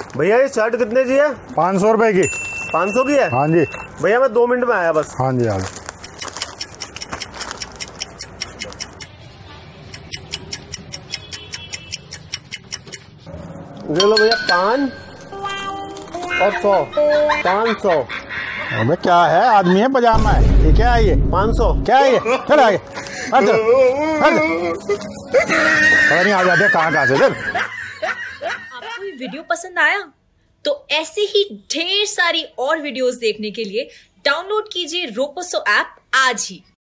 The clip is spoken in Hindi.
भैया ये शर्ट कितने की है? 500 रुपए की। 500 की है? हाँ जी भैया मैं 2 मिनट में आया बस। हाँ जी हाँ जी। ले लो भैया 5 और 100। 500। अबे क्या है, आदमी है पजामा है, ठीक है आइए। 500 क्या है ये? चल आगे पता नहीं आ जाते कहाँ से। चल आपको ये वीडियो पसंद आया तो ऐसे ही ढेर सारी और वीडियोस देखने के लिए डाउनलोड कीजिए रोपोसो ऐप आज ही।